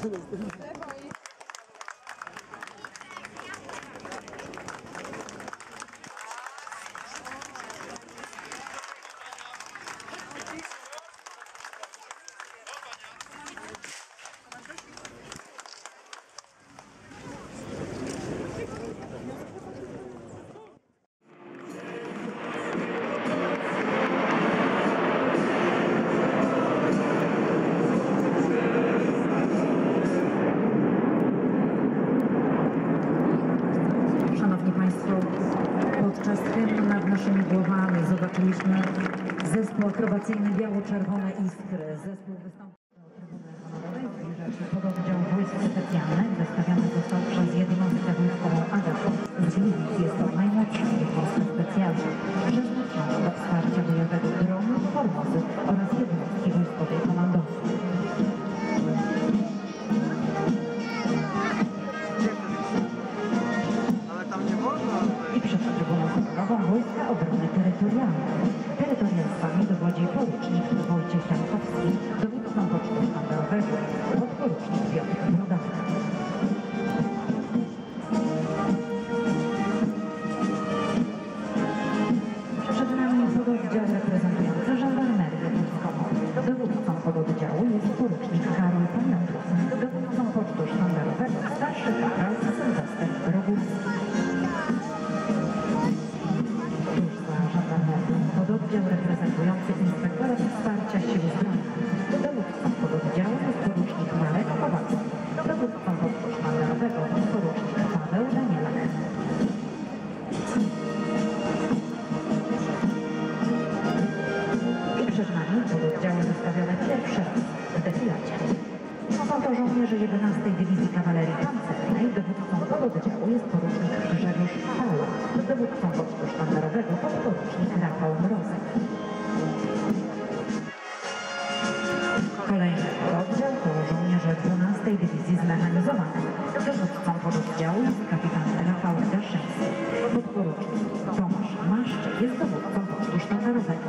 Podczas hymnu nad naszymi głowami zobaczyliśmy zespół akrobacyjny Biało-Czerwone Iskry. Zespół wystąpił do trybuny honorowej, zbliża się pododdział wojsk specjalnych. Wystawiony został przez jednostkę wojskową Agapo z Gliwic. Jest to najmłodsza jednostka specjalna, przeznaczona do wsparcia bojowego dronu, formozy oraz jednostki wojskowej komandosów. I przed trybuną honorową Wojska Obrony Terytorialnej. Terytorialstwami dowodzi porucznik Wojciech Jankowski, dowódcą pocztu sztandarowego podporucznik Piotr Brodawka. Przed nami pododdział reprezentujący żandarmerię wojskową. Dowódcą pododdziału jest porucznik Karol Pamiątów, dowódcą pocztu sztandarowego starszy kapral Sylwester Rogulski. Pododdział reprezentujący Inspektorat Wsparcia Sił Zbrojnych. Dowódcą pododdziału jest porucznik Marek Kowalski. Dowódcą pocztu sztandarowego porucznik Paweł Danielak. I przed nami pododdziały wystawione pierwszy raz w defilacie. Są to żołnierze 11. Dywizji Kawalerii Pancernej. Dowódcą pododdziału jest porucznik Grzegorz Pała. Dowódcą pocztu sztandarowego podporucznik Rafał Mrozek. Kolejny pododdział to żołnierze 12. Dywizji Zmechanizowanej. Dowódcą pododdziału jest kapitan Rafał Daszyński. Podporucznik Tomasz Maszczyk jest dowódcą pocztu sztandarowego.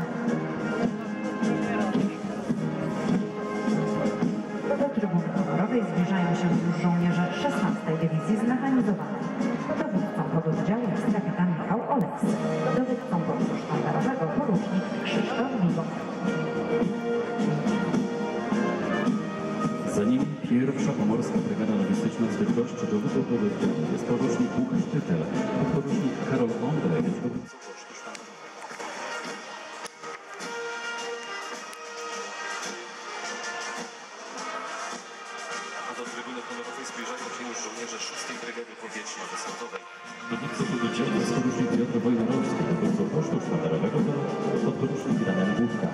Do trybuny honorowej zbliżają się już żołnierze 16. Dywizji Zmechanizowanej. Dowódcą pododdziału jest kapitan Michał Oleksy. Dowódcą pocztu sztandarowego porucznik Krzysztof Wigo. Za nimi pierwsza Pomorska Brygada Logistyczna z Bydgoszczy. Dowódcą pododdziału jest porucznik Łukasz Tytel. Podporucznik Karol Mądrek jest dowódcą pocztu sztandarowego. Do trybuny honorowej zbliżają się już żołnierze 6. Brygady Powietrzno-Desantowej. Dowódcą pododdziału jest porucznik Piotr Wojnarowski, dowódcą pocztu sztandarowego to podporucznik Damian Główka.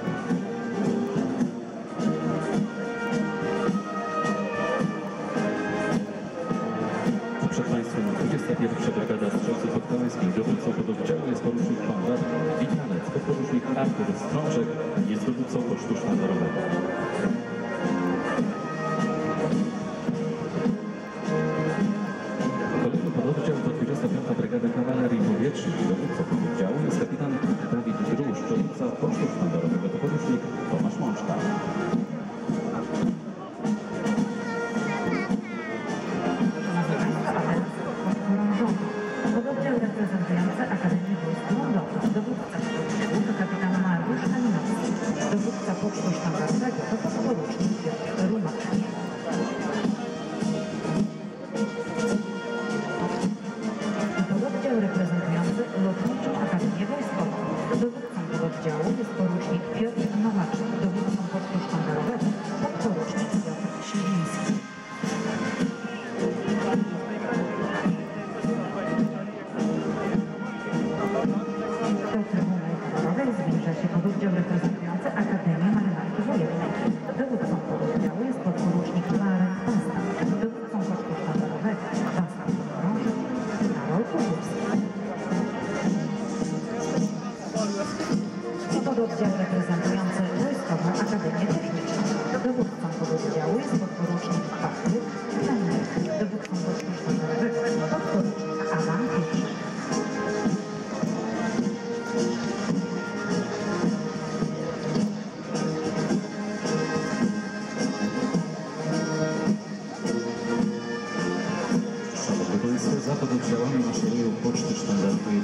Przed Państwem 21. Brygada Strzelców Podkaleńskich. Dowódcą pododdziału jest porucznik Konrad Witalec. Podporucznik Artur Strączek jest dowódcą pocztu sztandarowego. Kolejny pododdział to 25. Brygada Kawalerii Powietrznej. Dowódcą pododdziału jest kapitan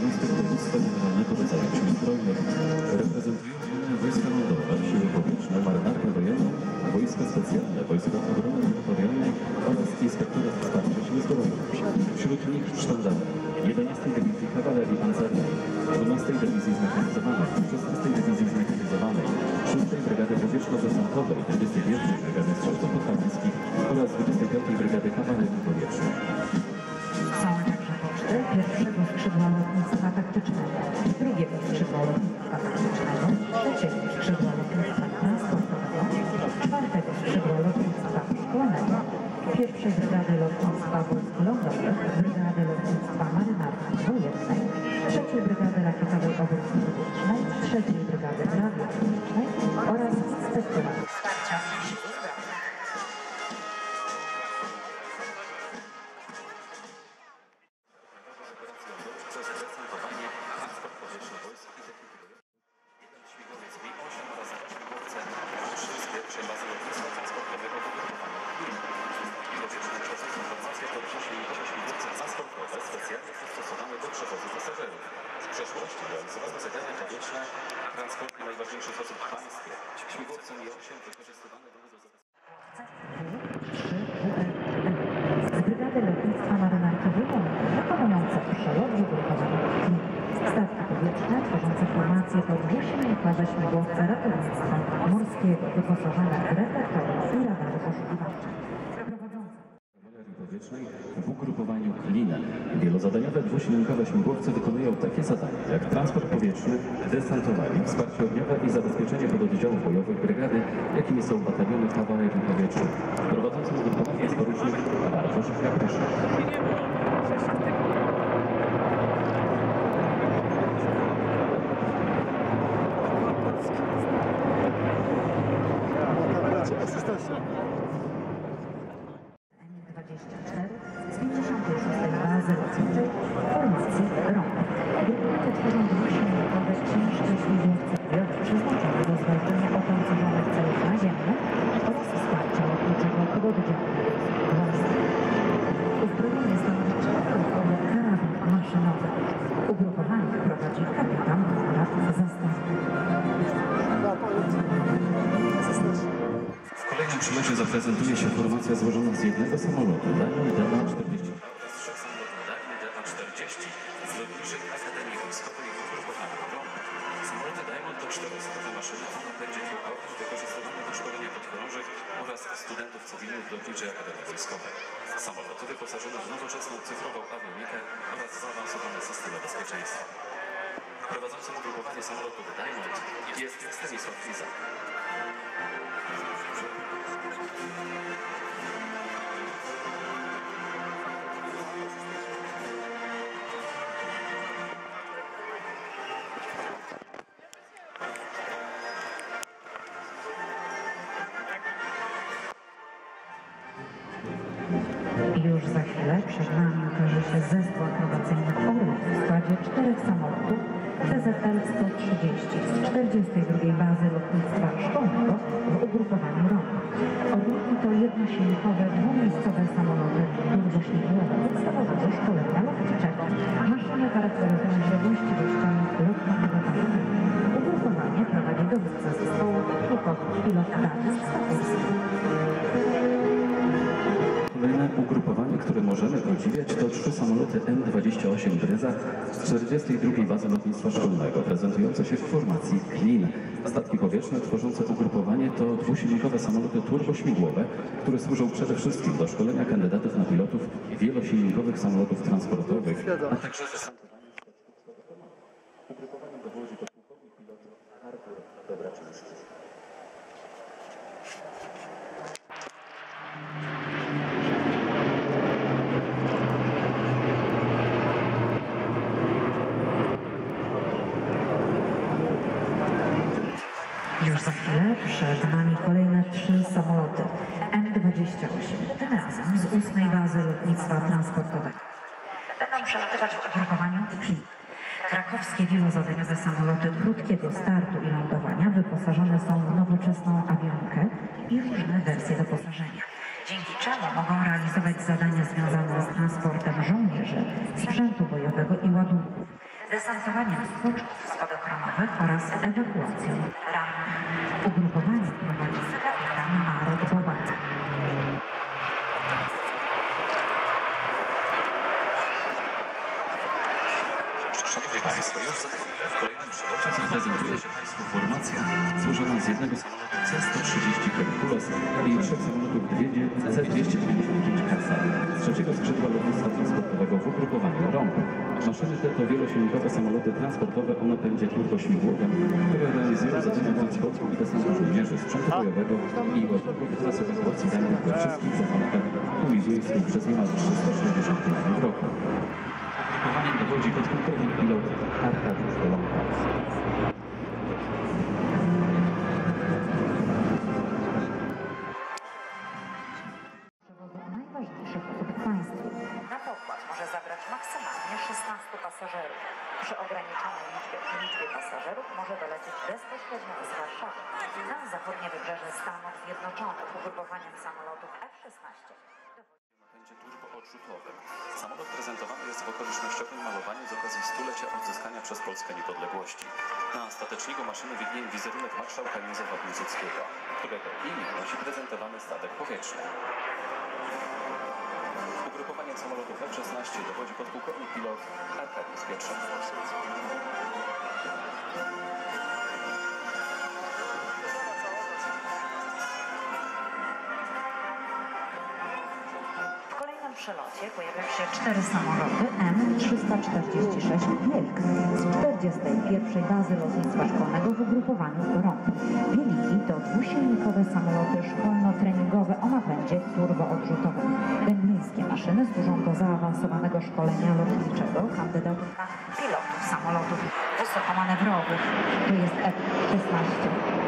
Wojska Dowództwa Generalnego Rodzaju Sił Zbrojnych. Reprezentują one Wojska Lądowe, Siły Powietrzne, Marynarkę Wojenną, Wojska Specjalne, Wojska Obrony Terytorialnej oraz Inspektorat Wsparcia Sił Zbrojnych. Wśród nich sztandarze 11 Dywizji Kawalerii Pancernej, 12 Dywizji Zmechanizowanej, 16 Dywizji Zmechanizowanej, 6 Brygady Powietrzno-Desantowej, 21 Brygady Strzelców Podhalańskich oraz 25 Brygady Kawalerii Powietrznej. Są także poczty pierwszego skrzydła lotnictwa taktycznego, drugiego skrzydła lotnictwa taktycznego, trzeciego skrzydła lotnictwa transportowego, czwartego skrzydła lotnictwa szkolnego, pierwszej brygady lotnictwa wojsk lądowych, brygady lotnictwa marynarki wojennej, trzeciej brygady rakietowej obrony powietrznej, trzeciej brygady radiotechnicznej oraz inspektoratu wsparcia sił zbrojnych. Przez desantowanie, transport powietrzny wojsk i techniki bojowej. Jeden śmigłowiec Mi-8 oraz dwa śmigłowce 3 z pierwszej bazy lotnictwa transportowego wybudowania Gmin. Powietrzne czasy informacje to 3 śmigłowe śmigłowce transportowe specjalnie przystosowane do przewozu pasażerów. W przeszłości realizowały zadania powietrzne transportu najważniejszych osób w państwie. Śmigłowce Mi-8 wykorzystywane były do z Brygady Lotnictwa Marynarki Wojennej wykonujące przelot wygrupowanych linii. Statki powietrzne tworzące formacje to dwusilnikowe śmigłowce ratownictwa morskiego wyposażone w reflektory i radary poszukiwawcze. Kawalerii Powietrznej w ugrupowaniu Klina. Wielozadaniowe dwusilnikowe śmigłowce wykonują takie zadania jak transport powietrzny, desantowanie, wsparcie ogniowe i zabezpieczenie pododdziałów bojowych brygady, jakimi są bataliony kawalerii powietrznej. Prowadzącym ugrupowanie jest porucznik Bartosz Kapryszyn. Z 56. bazy lotniczej formacji ROM. Grupy tworzą dwusilnikowe ciężkie śmigłowce bojowe przeznaczone do zwalczania opancerzonych celów naziemnych oraz wsparcia lotniczego pododdziału wojsk. Uzbrojenie stanowi czterokołowy karabin maszynowy. Ugrupowanie prowadzi kapitan Konrad Zastępny. W kolejnym przylocie zaprezentuje się formacja złożona z jednego samolotu Diamond DA-40 oraz 3 samolotów Diamond DA-40 z lotniczej Akademii Wojskowej w ugrupowaniu ROM. Samoloty Diamond to 4-osobowe maszyny o napędzie dwukołowym wykorzystywane do szkolenia podchorążych oraz studentów cywilnych w Lotniczej Akademii Wojskowej. Samoloty wyposażone w nowoczesną cyfrową awionikę oraz zaawansowane systemy bezpieczeństwa. Prowadzącym ugrupowanie samolotów Diamond jest Stanisław Lizak. Już za chwilę przed nami ukaże się zespół akrobacyjny Orlów w składzie 4 samolotów TZL-130 z 42. bazy lotnictwa szkolnego w ugrupowaniu ROM. Orlówki to jednosilnikowe, dwumiejscowe samoloty turbośmigłowe podstawowego szkolenia lotniczego. Maszyny charakteryzują się właściwościami lotniczego paliwa. Ugrupowanie prowadzi dowódca zespołu pilot Dariusz Stachurski. Kolejne ugrupowanie, które możemy podziwiać, to 3 samoloty M28 Bryza z 42. bazy lotnictwa szkolnego, prezentujące się w formacji Klin. Statki powietrzne tworzące ugrupowanie to dwusilnikowe samoloty turbośmigłowe, które służą przede wszystkim do szkolenia kandydatów na pilotów wielosilnikowych samolotów transportowych, a także desantowania statków. Ugrupowanie dowodzi podpułkownik pilot Artur Dobraczyński. Już za chwilę przed nami kolejne 3 samoloty M28, tym razem z 8. bazy lotnictwa transportowego. Będą przelatywać w ugrupowaniu KLIN. Krakowskie wielozadaniowe samoloty krótkiego startu i lądowania wyposażone są w nowoczesną awionkę i różne wersje doposażenia, dzięki czemu mogą realizować zadania związane z transportem żołnierzy, sprzętu bojowego i ładunków. desantowaniem skoczków spadochronowych oraz ewakuacją rannych. Ugrupowanie prowadzi kapitan Marek Bobac. Szanowni Państwo, już za chwilę w kolejnym przelocie zaprezentuje się Państwu formacja złożona z jednego samolotu C-130 Hercules i 3 samolotów C-295 Kasa, z trzeciego skrzydła lotnictwa transportowego w ugrupowaniu ROMP. Maszyny te to wielosilnikowe samoloty transportowe o napędzie turbośmigłowym, które realizują zadania transportu i desantu żołnierzy, sprzętu bojowego i ładunków trasowych porcji danych we wszystkich zakładach uwidzieliśmy przez niemal 365 roku. Ugrupowaniem dowodzi podpułkownik pilot Arkadiusz Golonka. Przewozu najważniejszych osób w państwie. Na pokład może zabrać maksymalnie 16 pasażerów. Przy ograniczonej liczbie pasażerów może dolecieć bezpośrednio z Warszawy na zachodnie wybrzeże Stanów Zjednoczonych ugrupowaniem samolotów F-16. Napędzie turboodrzutowym. Samolot prezentowany jest w okolicznościowym malowaniu z okazji stulecia odzyskania przez Polskę niepodległości. Na stateczniku maszyny widnieje wizerunek marszałka Józefa Piłsudskiego, którego imię nosi prezentowany statek powietrzny. Ugrupowaniem samolotów F-16 dowodzi podpułkownik pilot Arkadiusz Pietrzak. W przelocie pojawią się 4 samoloty M346 Wielk z 41. Bazy Lotnictwa Szkolnego w ugrupowaniu ROMP. Wieliki to dwusilnikowe samoloty szkolno-treningowe o napędzie turboodrzutowym. Węglińskie maszyny służą do zaawansowanego szkolenia lotniczego kandydatów na pilotów samolotów wysokomanewrowych. To jest F-16.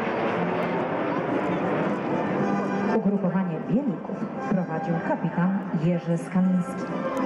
Ugrupowanie Wielików prowadził kapitan Jerzy Skaliński.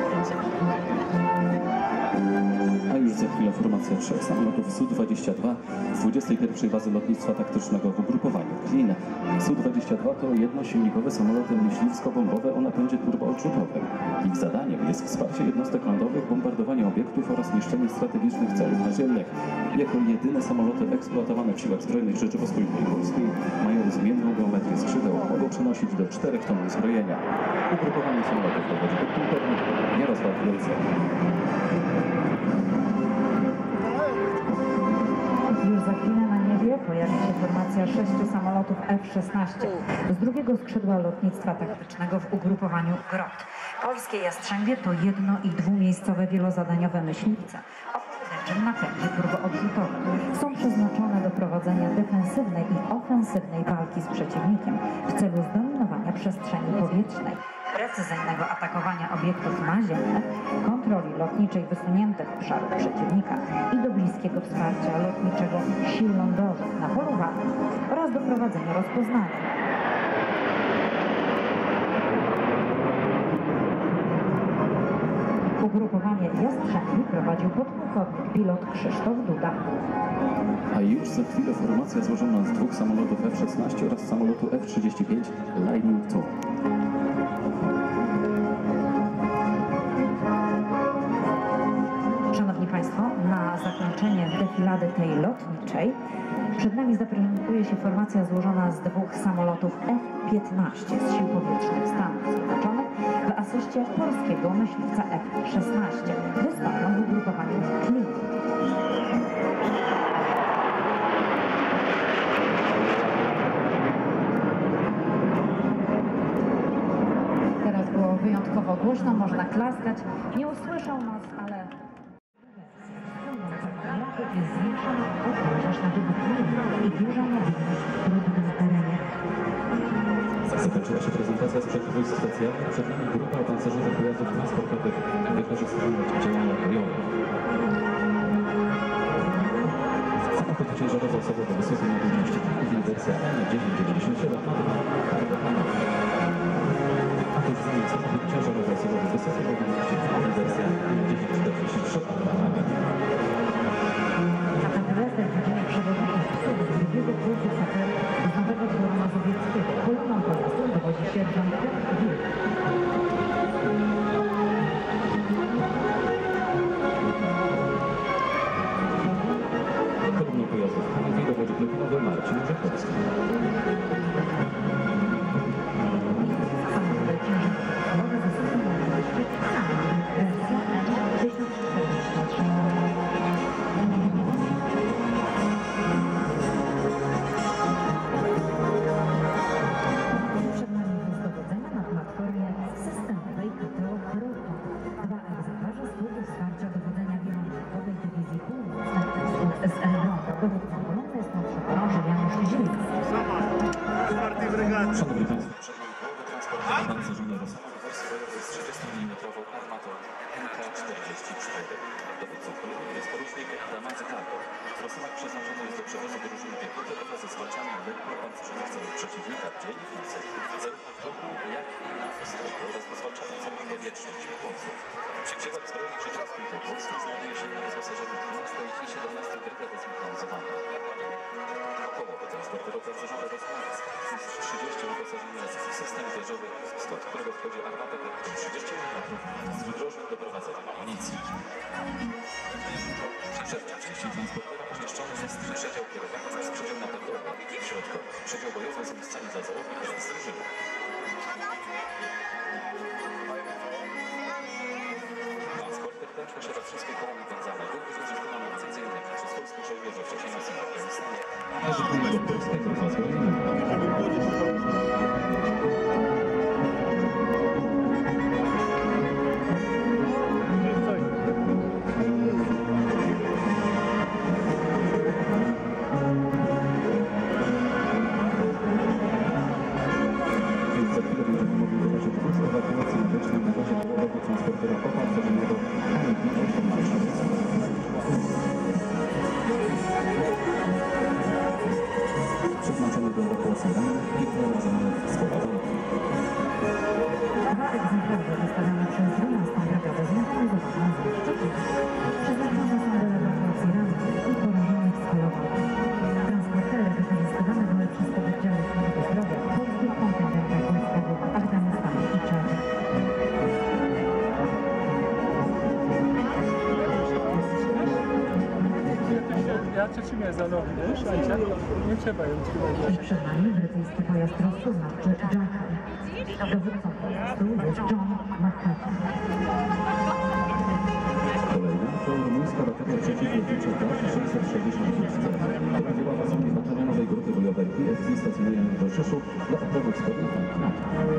A już za chwilę formacja 3 samolotów Su-22 z 21. Bazy Lotnictwa Taktycznego w ugrupowaniu Klin. Su-22 to jednosilnikowe samoloty myśliwsko-bombowe o napędzie turboodrzutowym. Ich zadaniem jest wsparcie jednostek lądowych, bombardowanie obiektów oraz niszczenie strategicznych celów naziemnych. Jako jedyne samoloty eksploatowane w Siłach Zbrojnych Rzeczypospolitej Polskiej mają zmienną geometrię skrzydeł, mogą przenosić do 4 ton uzbrojenia. Ugrupowanie samolotów dowodzi podpułkownik Jarosław Wielce. Już za chwilę na niebie pojawi się formacja 6 samolotów F-16 z drugiego skrzydła lotnictwa taktycznego w ugrupowaniu GROT. Polskie Jastrzębie to jedno- i dwumiejscowe wielozadaniowe myśliwce o pojedynczym napędzie turboodrzutowym. Są przeznaczone do prowadzenia defensywnej i ofensywnej walki z przeciwnikiem w celu zdominowania przestrzeni powietrznej, precyzyjnego atakowania obiektów naziemnych, kontroli lotniczej wysuniętych obszarów przeciwnika i do bliskiego wsparcia lotniczego sił lądowych na polu walki oraz do prowadzenia rozpoznania. Ugrupowanie Jastrzębi prowadził podpułkownik pilot Krzysztof Duda. A już za chwilę formacja złożona z 2 samolotów F-16 oraz samolotu F-35 Lightning II. Szanowni Państwo, na zakończenie defilady tej lotniczej przed nami zaprezentuje się formacja złożona z 2 samolotów F-15 z Sił Powietrznych Stanów Zjednoczonych w asyście polskiego myśliwca F-16. Wystąpią w ugrupowaniu Klin. Teraz było wyjątkowo głośno, można klaskać. Nie usłyszą nas, ale... jest zwiększona odporność na wybuch i duża mobilność w trudnym terenie. Zakończyła się prezentacja sprzętu wojsk specjalnych. Przed nami grupa opancerzonych pojazdów transportowych wykorzystywanych w działaniach bojowych. Samochód ciężarowo-osobowy wysokiej mobilności wersja M997 ma 2 karbonowe. A to jest samochód ciężarowo-osobowy wysokiej mobilności wersja M943 karbonowe. Kategoryzm widzimy przewodników z drugiego kursu saperu z Nowego Dworu Mazowieckiego. Koloną pojazdu dowodzi sierżant Piotr Wilk. brygady. Szanowni Państwo, przedmiot połowy transportowy pancerzony do samego wersji bojowej z 30 mm armatą MK-44. Dowódcą kolumny jest porucznik Damazy Kalko. Rosymak przeznaczony jest do przewozu drużyny piechoty oraz zwalczania lekko pancerzonych celów przeciwnika w dzień i w nocy, zarówno w ruchu, jak i na ostropie oraz do zwalczania celów powietrznych śmigłowców. Siłach Zbrojnych Rzeczypospolitej Polskiej znajduje się na wyposażeniu 12 i 17 Brygady Zmechanizowanej. Okołowy transporter opancerzony Rosławiec z 30 wyposażenia w system wieżowy, w skład którego wchodzi armata kalibrem 30 mm z wydrożnym doprowadzeniem amunicji. Przedział części transportera pomieszczony jest przedział kierowany oraz przedział napędowy w środku. Przedział bojowy z miejscami dla załogi oraz drużyny. Transporter ten posiada wszystkie koła napędzane, były wykorzystywane precyzyjnie przez polskich żołnierzy w czasie misji w Afganistanie. Należy do polskiego przeznaczony do ewakuacji rannych i prowadzonych z powodu. Dwa egzemplarze wystawione przez 12 Brygadę Zmechanizowaną z Szczecina przeznaczone są do ewakuacji rannych i porażonych z polowania. Transportery wykorzystywane były przez pododdziały służby zdrowia w polskich kontyngentach wojskowych w Afganistanie i Czadzie. Ja cię zanowi, wiesz, Ancia? Nie trzeba ją trzymać. I przed nami brytyjski pojazd rozpoznawczy Jackal. Dowódcą pojazdu jest John McCarthy. Kolejna to rumuńska rakieta przeciwlotnicza T-660, która działa w osobie batalionowej grupy bojowej PFT stacjonującej w Rzeszu dla oporu wschodnich NATO.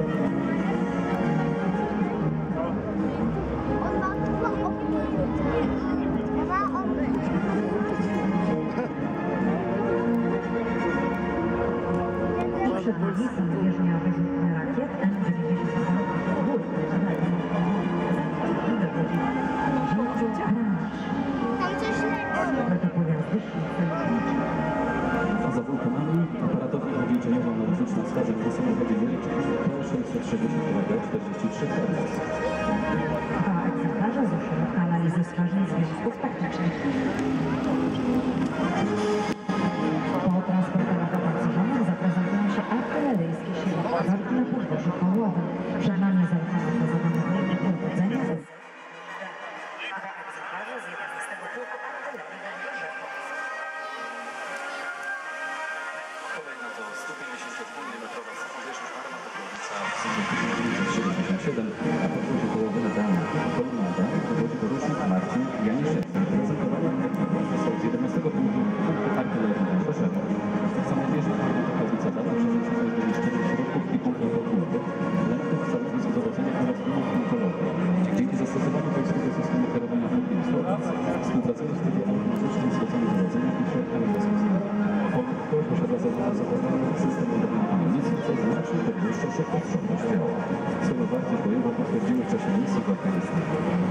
Przed nami są bieżnia wyrzutnia rakiet M92 Lata pojazdy A za wulkanami aparatowi odliczeniową-analityczną stażem na samochodzie Jelcz T-630-43 Hermes. Dwa egzemplarze z ośrodka analizy skażeń związków taktycznych. Po transporterach opancerzonych zaprezentują się artyleryjskie siły walki na podwórzu kołowym. Przed nami zautomatyzowane wojny powodzenia ze Dwa egzemplarze z 11 Pułku Artylerii Węgierzego. Kolejna to 152 mm samowierzchnia armatownica w 1977, a podwórzu kołowym Dana. Kolumna Dana dowodzi porucznik Marcin Janiszewski, prezentowany są z 11 Pułku Artylerii Węgierzego. Samowierzchnia armatownica Dana przeznaczona jest do umieszczenia środków i punktów podwórnych, elementów celów z dowodzenia oraz umów punktowych. Dzięki zastosowaniu polskiego systemu kierowania wrogiej wschodnic, współpracuje z trybie automatycznym z systemem dowodzenia i środkami rozpoznania. Ponadto posiada zaawansowany system ładowania amunicji, co znacznie podwyższa szybkość działa. Swoją wartość bojową potwierdziły w czasie misji w Afganistanie.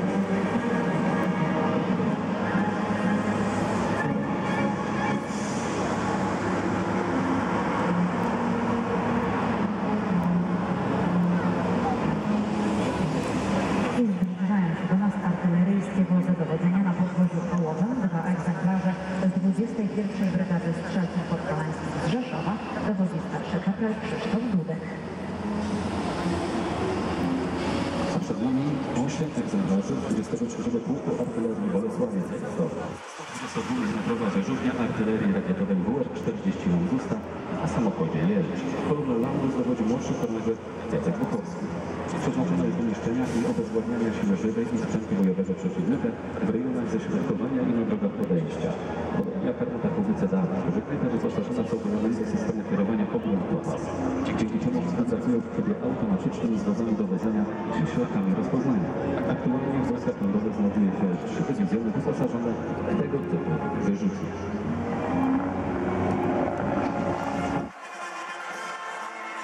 I zbliżają się do nas artyleryjskie wozy dowodzenia na podwoziu kołowym. Dwa egzemplarze z 21 Brygady Strzelców Podhalańskich z Rzeszowa, dowodzi starszy kapral Krzysztof Dudek. A przed nami 8 egzemplarzy 23 Pułku Artylerii Bolesławiec. 122-metrowa wyrzutnia artylerii rakietowej WR-40 Langusta na samochodzie Jelcz. Kolumną Langus dowodzi młodszy kornerzy Jacek Buchowski. Przeznaczone jest do umieszczenia i obezwładniania siły żywej i sprzętu bojowego przeciwnika w rejonach ześrodkowania i na drogach podejścia. Podobnie jak armata pozycja Dana, wyżykryta wyposażona w całkowitego systemu kierowania pogląd kompas. Dzięki czemu współpracują w trybie automatycznym z wozami dowodzenia i środkami rozpoznania. Aktualnie w wojskach lądowych znajduje się 3 dywizjony wyposażone w tego typu wyrzutnie.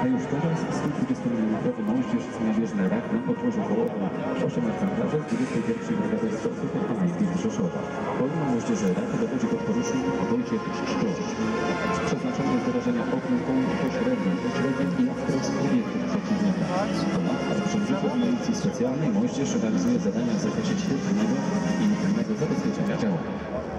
już teraz 120-minutowy moździerz z Nabieżny Rak na podwórzu Wołowa 8 egzemplarzy z 21 Brygady Strzelców Podpoliskiej z Rzeszowa. Kolejną moździerzy Rak dowodzi podporucznik Wojciech Szczurz. Przeznaczony do wyrażenia ogniu pośrednim i na wprost obiektów przeciwnika. Ponadto przy użyciu amunicji specjalnej moździerz realizuje zadania w zakresie świetlnego i intymnego zabezpieczenia działania.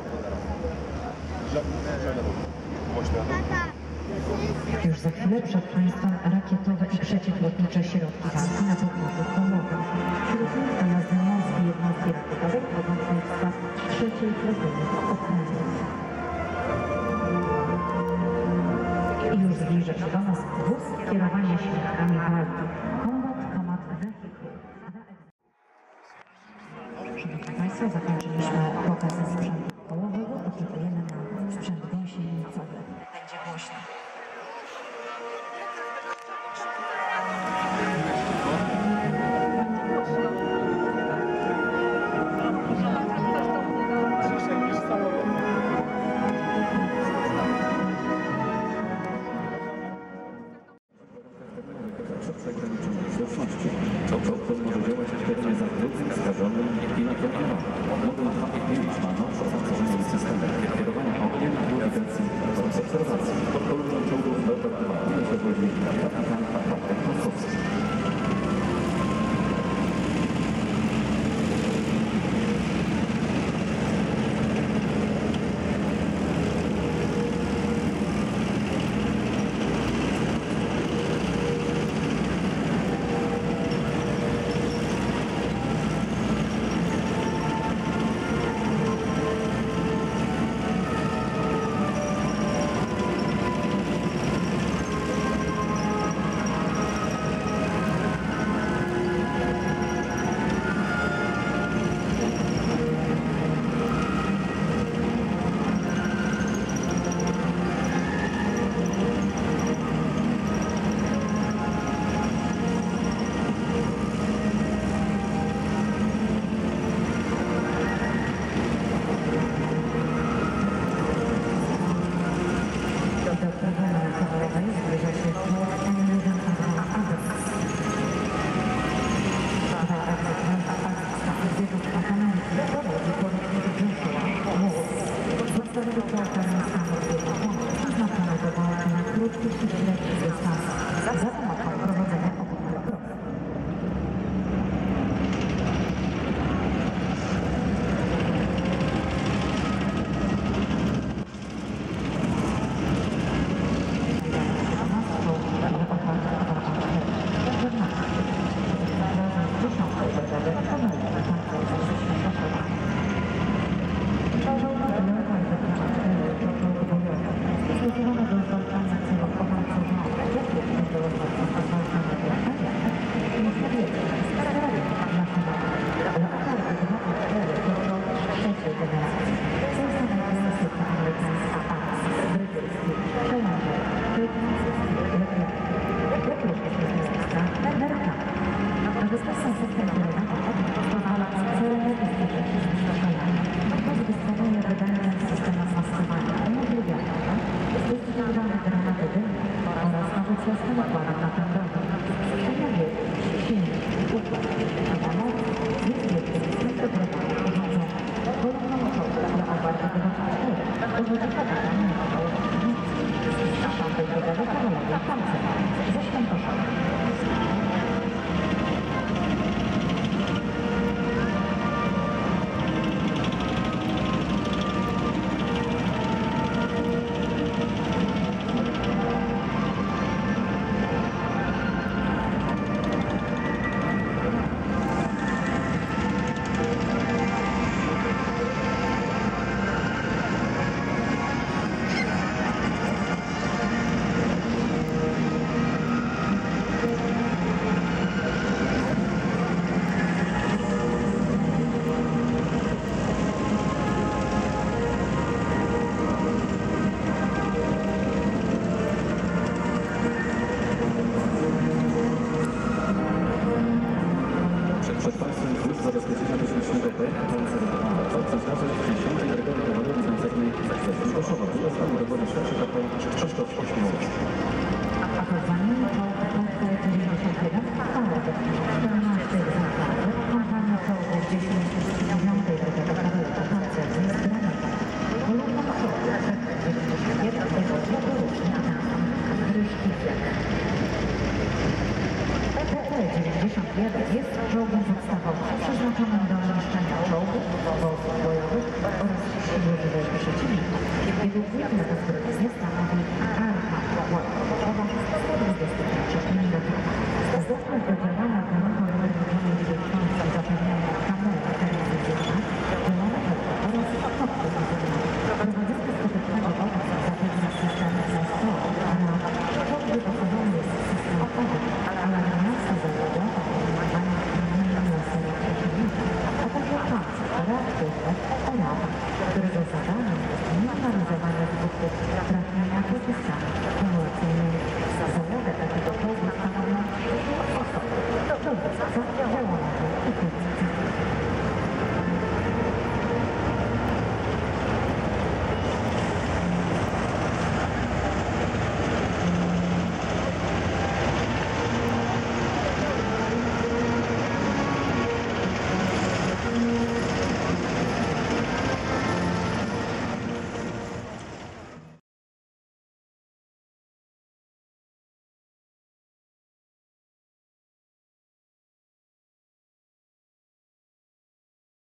Już za chwilę przed Państwem rakietowe i przeciwlotnicze środki walki na podwórzu Wołowa. Wśród nich pojazdy morskie jednostki rakietowej wchodzącej w skład 3. flotyli okrętów. I już zbliża się do nas wóz kierowania środkami walki. Combat Command Vehicle. Szanowni Państwo, zakończyliśmy pokaz sprzętu kołowego. Oczekujemy na sprzęt gąsienicowy. Będzie głośno. Ciszej niż samolot. Przegraniczonej widoczności. To może działać w terenie zamkniętym, skażonym i napełnionym. Model 2.5 ma nowsze opancerzenie systemy kierowania ogniem, nawigacji oraz obserwacji. Pod kolumną czołgów Leopard 2 ile się wodzi kapitan Patryk Kosowski. Zresztą proszę.